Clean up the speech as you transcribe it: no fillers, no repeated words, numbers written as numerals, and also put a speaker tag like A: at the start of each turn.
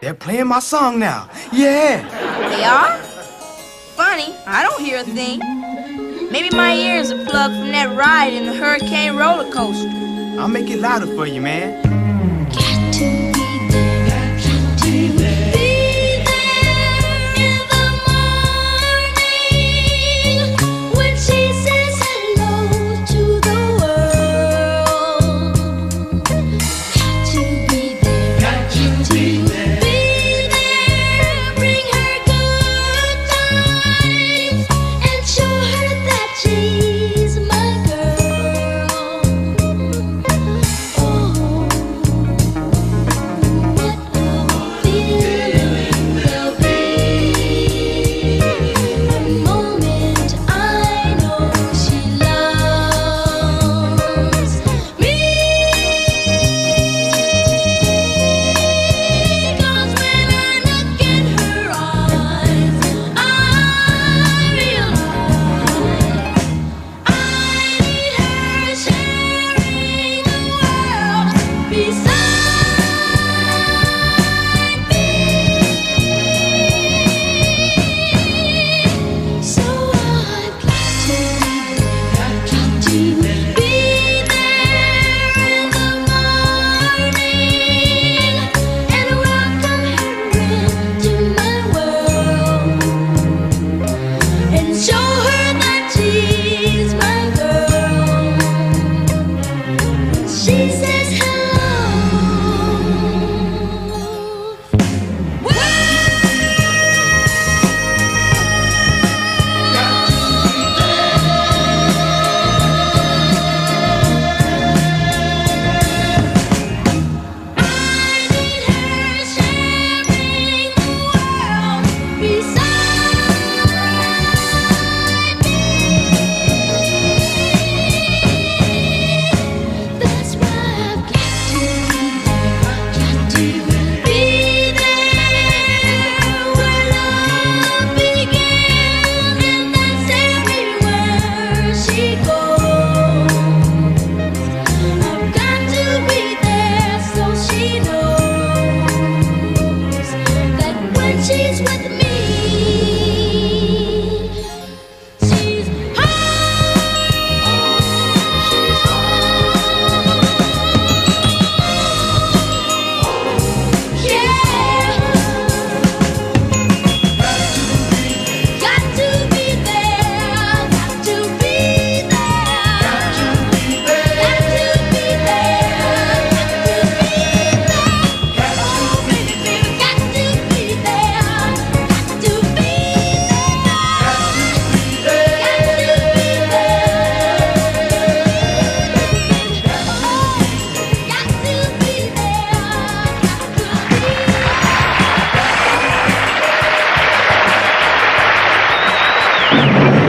A: They're playing my song now. Yeah.
B: They are? Funny, I don't hear a thing. Maybe my ears are plugged from that ride in the hurricane roller coaster.
A: I'll make it louder for you, man.
C: Got to be there, got to be there in the morning when she says hello to the world. Got to be there, got to be there, bring her good times and show her that she's my girl. Oh, what a feeling will be the moment I know she loves me. 'Cause when I look in her eyes, I realize I need her sharing the world beside me. So I've got to be there in the morning and welcome her into my world and show her that she's my girl. She says hello. That's why I've got to be there where love began, and that's everywhere she goes. I've got to be there so she knows that when she's with me, she's got to be there, got to be there, got to be there, got to be there, got to be there. Oh, baby, baby, got to be there, got to be there.